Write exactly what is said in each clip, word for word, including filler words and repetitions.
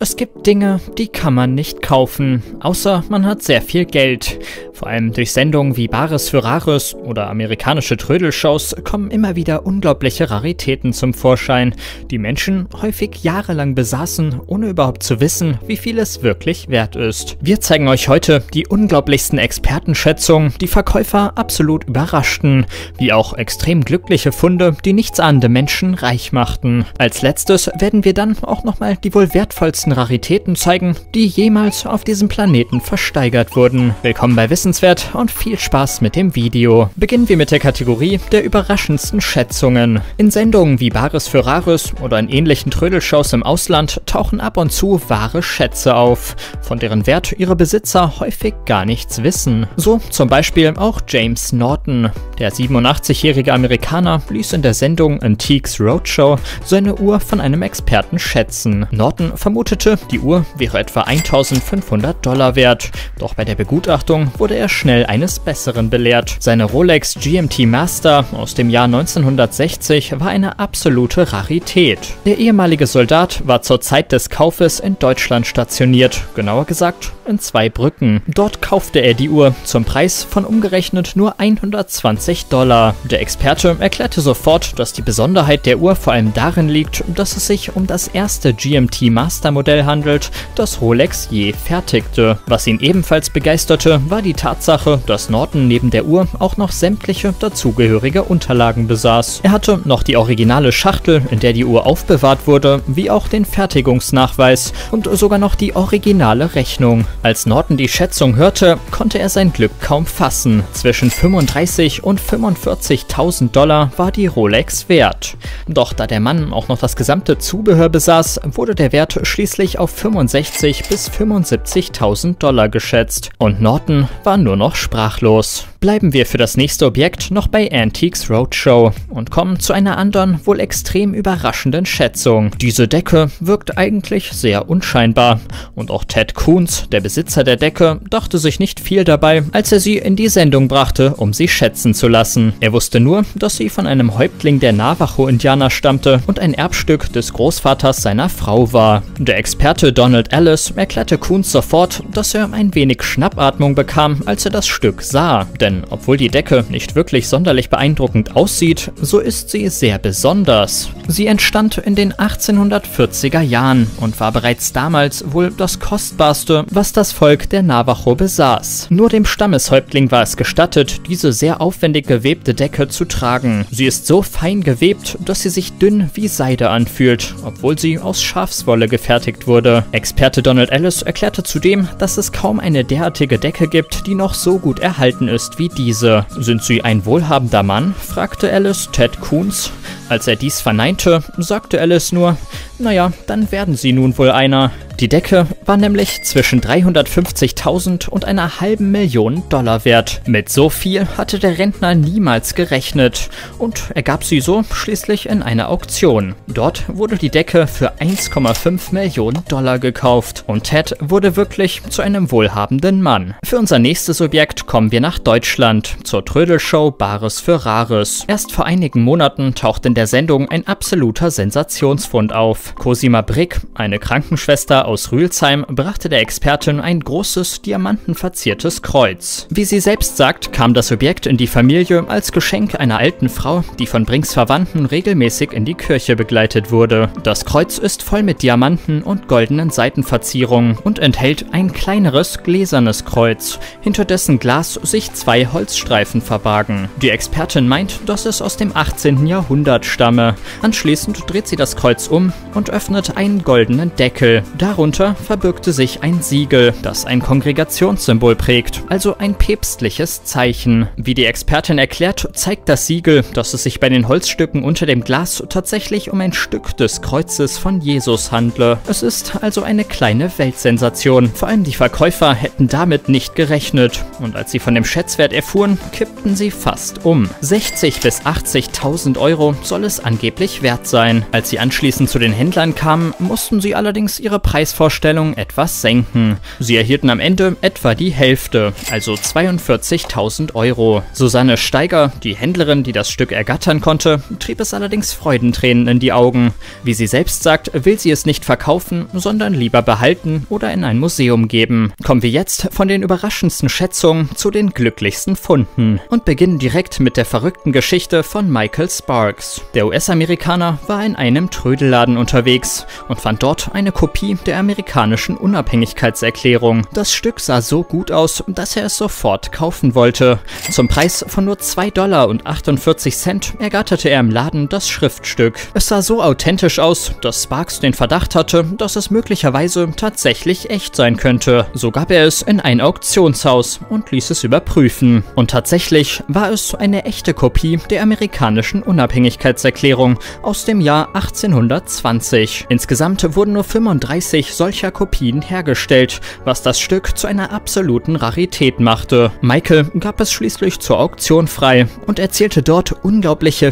Es gibt Dinge, die kann man nicht kaufen, außer man hat sehr viel Geld. Vor allem durch Sendungen wie Bares für Rares oder amerikanische Trödelshows kommen immer wieder unglaubliche Raritäten zum Vorschein, die Menschen häufig jahrelang besaßen, ohne überhaupt zu wissen, wie viel es wirklich wert ist. Wir zeigen euch heute die unglaublichsten Expertenschätzungen, die Verkäufer absolut überraschten, wie auch extrem glückliche Funde, die nichtsahnende Menschen reich machten. Als letztes werden wir dann auch nochmal die wohl wertvollsten Raritäten zeigen, die jemals auf diesem Planeten versteigert wurden. Willkommen bei Wissenswert und viel Spaß mit dem Video. Beginnen wir mit der Kategorie der überraschendsten Schätzungen. In Sendungen wie Bares für Rares oder in ähnlichen Trödelshows im Ausland tauchen ab und zu wahre Schätze auf, von deren Wert ihre Besitzer häufig gar nichts wissen. So zum Beispiel auch James Norton. Der siebenundachtzig-jährige Amerikaner ließ in der Sendung Antiques Roadshow seine Uhr von einem Experten schätzen. Norton vermutete, die Uhr wäre etwa eintausendfünfhundert Dollar wert, doch bei der Begutachtung wurde er schnell eines Besseren belehrt. Seine Rolex G M T Master aus dem Jahr neunzehnhundertsechzig war eine absolute Rarität. Der ehemalige Soldat war zur Zeit des Kaufes in Deutschland stationiert, genauer gesagt in Zweibrücken. Dort kaufte er die Uhr zum Preis von umgerechnet nur hundertzwanzig Dollar. Der Experte erklärte sofort, dass die Besonderheit der Uhr vor allem darin liegt, dass es sich um das erste G M T Master Modell handelt, das Rolex je fertigte. Was ihn ebenfalls begeisterte, war die Tatsache, dass Norton neben der Uhr auch noch sämtliche dazugehörige Unterlagen besaß. Er hatte noch die originale Schachtel, in der die Uhr aufbewahrt wurde, wie auch den Fertigungsnachweis und sogar noch die originale Rechnung. Als Norton die Schätzung hörte, konnte er sein Glück kaum fassen. Zwischen fünfunddreißigtausend und fünfundvierzigtausend Dollar war die Rolex wert. Doch da der Mann auch noch das gesamte Zubehör besaß, wurde der Wert schließlich auf fünfundsechzigtausend bis fünfundsiebzigtausend Dollar geschätzt. Und Norton war nur noch sprachlos. Bleiben wir für das nächste Objekt noch bei Antiques Roadshow und kommen zu einer anderen, wohl extrem überraschenden Schätzung. Diese Decke wirkt eigentlich sehr unscheinbar und auch Ted Coons, der Besitzer der Decke, dachte sich nicht viel dabei, als er sie in die Sendung brachte, um sie schätzen zu lassen. Er wusste nur, dass sie von einem Häuptling der Navajo-Indianer stammte und ein Erbstück des Großvaters seiner Frau war. Der Experte Donald Ellis erklärte Coons sofort, dass er ein wenig Schnappatmung bekam, als er das Stück sah. Denn obwohl die Decke nicht wirklich sonderlich beeindruckend aussieht, so ist sie sehr besonders. Sie entstand in den achtzehnhundertvierziger Jahren und war bereits damals wohl das kostbarste, was das Volk der Navajo besaß. Nur dem Stammeshäuptling war es gestattet, diese sehr aufwendig gewebte Decke zu tragen. Sie ist so fein gewebt, dass sie sich dünn wie Seide anfühlt, obwohl sie aus Schafswolle gefertigt wurde. Experte Donald Ellis erklärte zudem, dass es kaum eine derartige Decke gibt, die noch so gut erhalten ist wie diese. Sind Sie ein wohlhabender Mann? Fragte Ellis Ted Coons. Als er dies verneinte, sagte Ellis nur, naja, dann werden Sie nun wohl einer. Die Decke war nämlich zwischen dreihundertfünfzigtausend und einer halben Million Dollar wert. Mit so viel hatte der Rentner niemals gerechnet und er gab sie so schließlich in eine Auktion. Dort wurde die Decke für eins Komma fünf Millionen Dollar gekauft und Ted wurde wirklich zu einem wohlhabenden Mann. Für unser nächstes Objekt kommen wir nach Deutschland, zur Trödelshow Bares für Rares. Erst vor einigen Monaten taucht in der Sendung ein absoluter Sensationsfund auf. Cosima Brick, eine Krankenschwester aus Rühlsheim, brachte der Expertin ein großes, diamantenverziertes Kreuz. Wie sie selbst sagt, kam das Objekt in die Familie als Geschenk einer alten Frau, die von Bricks Verwandten regelmäßig in die Kirche begleitet wurde. Das Kreuz ist voll mit Diamanten und goldenen Seitenverzierungen und enthält ein kleineres, gläsernes Kreuz, hinter dessen Glas sich zwei Holzstreifen verbargen. Die Expertin meint, dass es aus dem achtzehnten Jahrhundert stamme. Anschließend dreht sie das Kreuz um und öffnet einen goldenen Deckel. Darunter verbirgte sich ein Siegel, das ein Kongregationssymbol prägt, also ein päpstliches Zeichen. Wie die Expertin erklärt, zeigt das Siegel, dass es sich bei den Holzstücken unter dem Glas tatsächlich um ein Stück des Kreuzes von Jesus handle. Es ist also eine kleine Weltsensation. Vor allem die Verkäufer hätten damit nicht gerechnet. Und als sie von dem Schätzwert erfuhren, kippten sie fast um. sechzigtausend bis achtzigtausend Euro soll es angeblich wert sein. Als sie anschließend zu den Händlern kamen, mussten sie allerdings ihre Preise Preisvorstellung etwas senken. Sie erhielten am Ende etwa die Hälfte, also zweiundvierzigtausend Euro. Susanne Steiger, die Händlerin, die das Stück ergattern konnte, trieb es allerdings Freudentränen in die Augen. Wie sie selbst sagt, will sie es nicht verkaufen, sondern lieber behalten oder in ein Museum geben. Kommen wir jetzt von den überraschendsten Schätzungen zu den glücklichsten Funden und beginnen direkt mit der verrückten Geschichte von Michael Sparks. Der U S-Amerikaner war in einem Trödelladen unterwegs und fand dort eine Kopie der amerikanischen Unabhängigkeitserklärung. Das Stück sah so gut aus, dass er es sofort kaufen wollte. Zum Preis von nur zwei Dollar und achtundvierzig Cent ergatterte er im Laden das Schriftstück. Es sah so authentisch aus, dass Sparks den Verdacht hatte, dass es möglicherweise tatsächlich echt sein könnte. So gab er es in ein Auktionshaus und ließ es überprüfen. Und tatsächlich war es eine echte Kopie der amerikanischen Unabhängigkeitserklärung aus dem Jahr achtzehnhundertzwanzig. Insgesamt wurden nur fünfunddreißig solcher Kopien hergestellt, was das Stück zu einer absoluten Rarität machte. Michael gab es schließlich zur Auktion frei und erzielte dort unglaubliche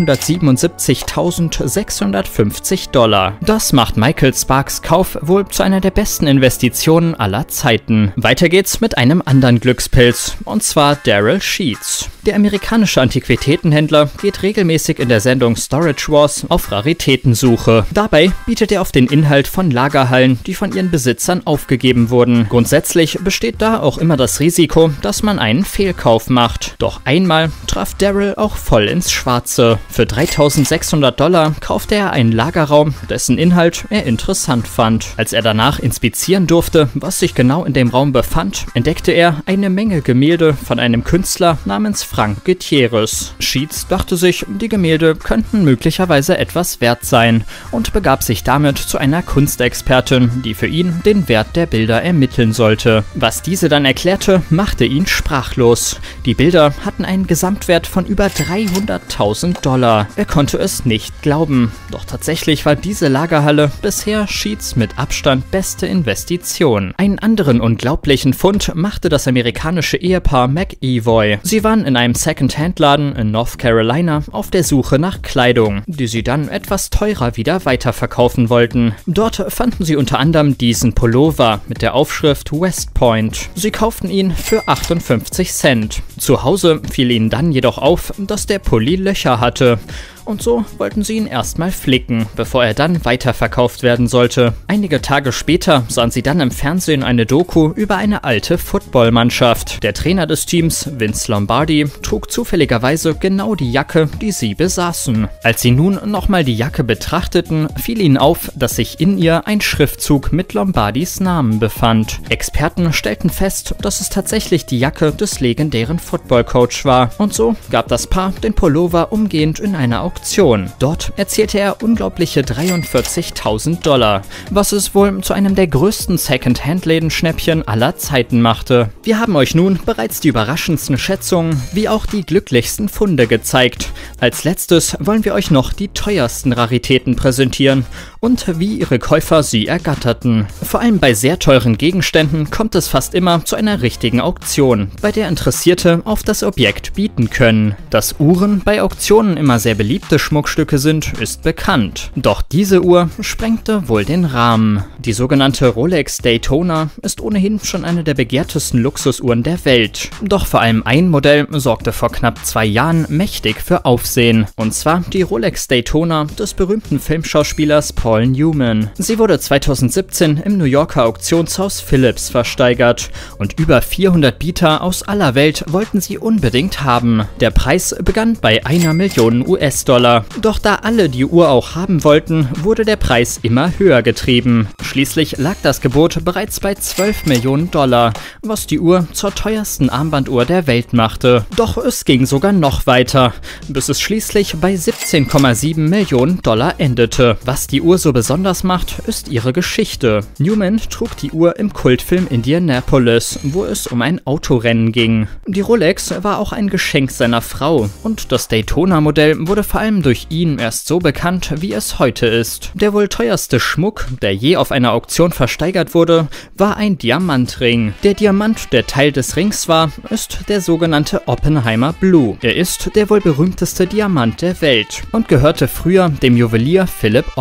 vierhundertsiebenundsiebzigtausendsechshundertfünfzig Dollar. Das macht Michael Sparks Kauf wohl zu einer der besten Investitionen aller Zeiten. Weiter geht's mit einem anderen Glückspilz, und zwar Daryl Sheets. Der amerikanische Antiquitätenhändler geht regelmäßig in der Sendung Storage Wars auf Raritätensuche. Dabei bietet er auf den Inhalt von Lagerhallen, die von ihren Besitzern aufgegeben wurden. Grundsätzlich besteht da auch immer das Risiko, dass man einen Fehlkauf macht. Doch einmal traf Daryl auch voll ins Schwarze. Für dreitausendsechshundert Dollar kaufte er einen Lagerraum, dessen Inhalt er interessant fand. Als er danach inspizieren durfte, was sich genau in dem Raum befand, entdeckte er eine Menge Gemälde von einem Künstler namens Frank Gutierrez. Sheets dachte sich, die Gemälde könnten möglicherweise etwas wert sein und begab sich damit zu einer Kunstexpertin, die für ihn den Wert der Bilder ermitteln sollte. Was diese dann erklärte, machte ihn sprachlos. Die Bilder hatten einen Gesamtwert von über dreihunderttausend Dollar. Er konnte es nicht glauben. Doch tatsächlich war diese Lagerhalle bisher Sheets mit Abstand beste Investition. Einen anderen unglaublichen Fund machte das amerikanische Ehepaar McEvoy. Sie waren in einem Second-Hand-Laden in North Carolina auf der Suche nach Kleidung, die sie dann etwas teurer wieder weiterverkaufen wollten. Dort fanden sie unter anderem diesen Pullover mit der Aufschrift West Point. Sie kauften ihn für achtundfünfzig Cent. Zu Hause fiel ihnen dann jedoch auf, dass der Pulli Löcher hatte. Und so wollten sie ihn erstmal flicken, bevor er dann weiterverkauft werden sollte. Einige Tage später sahen sie dann im Fernsehen eine Doku über eine alte Footballmannschaft. Der Trainer des Teams, Vince Lombardi, trug zufälligerweise genau die Jacke, die sie besaßen. Als sie nun nochmal die Jacke betrachteten, fiel ihnen auf, dass sich in ihr ein Schriftzug mit Lombardis Namen befand. Experten stellten fest, dass es tatsächlich die Jacke des legendären Footballcoach war. Und so gab das Paar den Pullover umgehend in eine Auktion. Dort erzielte er unglaubliche dreiundvierzigtausend Dollar, was es wohl zu einem der größten Second-Hand-Läden-Schnäppchen aller Zeiten machte. Wir haben euch nun bereits die überraschendsten Schätzungen wie auch die glücklichsten Funde gezeigt. Als letztes wollen wir euch noch die teuersten Raritäten präsentieren und wie ihre Käufer sie ergatterten. Vor allem bei sehr teuren Gegenständen kommt es fast immer zu einer richtigen Auktion, bei der Interessierte auf das Objekt bieten können. Dass Uhren bei Auktionen immer sehr beliebt Schmuckstücke sind, ist bekannt. Doch diese Uhr sprengte wohl den Rahmen. Die sogenannte Rolex Daytona ist ohnehin schon eine der begehrtesten Luxusuhren der Welt. Doch vor allem ein Modell sorgte vor knapp zwei Jahren mächtig für Aufsehen. Und zwar die Rolex Daytona des berühmten Filmschauspielers Paul Newman. Sie wurde zweitausendsiebzehn im New Yorker Auktionshaus Phillips versteigert und über vierhundert Bieter aus aller Welt wollten sie unbedingt haben. Der Preis begann bei einer Million U S-Dollar. Doch da alle die Uhr auch haben wollten, wurde der Preis immer höher getrieben. Schließlich lag das Gebot bereits bei zwölf Millionen Dollar, was die Uhr zur teuersten Armbanduhr der Welt machte. Doch es ging sogar noch weiter, bis es schließlich bei siebzehn Komma sieben Millionen Dollar endete. Was die Uhr so besonders macht, ist ihre Geschichte. Newman trug die Uhr im Kultfilm Indianapolis, wo es um ein Autorennen ging. Die Rolex war auch ein Geschenk seiner Frau und das Daytona-Modell wurde vor allem durch ihn erst so bekannt, wie es heute ist. Der wohl teuerste Schmuck, der je auf einer Auktion versteigert wurde, war ein Diamantring. Der Diamant, der Teil des Rings war, ist der sogenannte Oppenheimer Blue. Er ist der wohl berühmteste Diamant der Welt und gehörte früher dem Juwelier Philipp Oppenheimer.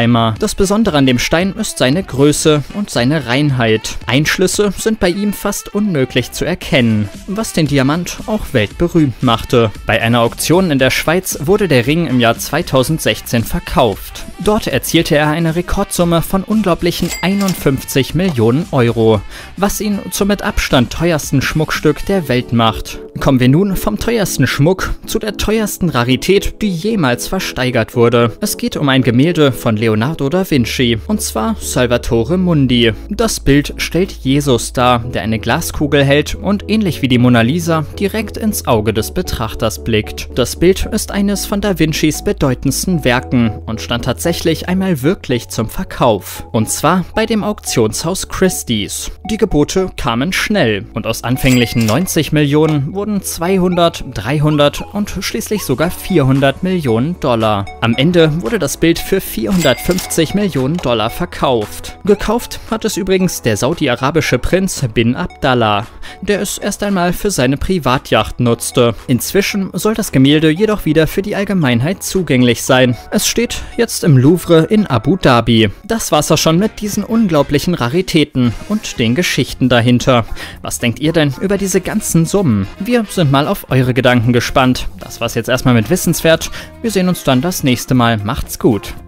Oldtimer. Das Besondere an dem Stein ist seine Größe und seine Reinheit. Einschlüsse sind bei ihm fast unmöglich zu erkennen, was den Diamant auch weltberühmt machte. Bei einer Auktion in der Schweiz wurde der Ring im Jahr zweitausendsechzehn verkauft. Dort erzielte er eine Rekordsumme von unglaublichen einundfünfzig Millionen Euro, was ihn zum mit Abstand teuersten Schmuckstück der Welt macht. Kommen wir nun vom teuersten Schmuck zu der teuersten Rarität, die jemals versteigert wurde. Es geht um ein Gemälde von Leonardo da Vinci, und zwar Salvator Mundi. Das Bild stellt Jesus dar, der eine Glaskugel hält und ähnlich wie die Mona Lisa direkt ins Auge des Betrachters blickt. Das Bild ist eines von da Vincis bedeutendsten Werken und stand tatsächlich einmal wirklich zum Verkauf. Und zwar bei dem Auktionshaus Christie's. Die Gebote kamen schnell und aus anfänglichen neunzig Millionen wurden zweihundert, dreihundert und schließlich sogar vierhundert Millionen Dollar. Am Ende wurde das Bild für vierhundertfünfzig Millionen Dollar verkauft. Gekauft hat es übrigens der saudi-arabische Prinz Bin Abdallah, der es erst einmal für seine Privatjacht nutzte. Inzwischen soll das Gemälde jedoch wieder für die Allgemeinheit zugänglich sein. Es steht jetzt im Louvre in Abu Dhabi. Das war's auch schon mit diesen unglaublichen Raritäten und den Geschichten dahinter. Was denkt ihr denn über diese ganzen Summen? Wir sind mal auf eure Gedanken gespannt. Das war's jetzt erstmal mit Wissenswert. Wir sehen uns dann das nächste Mal. Macht's gut.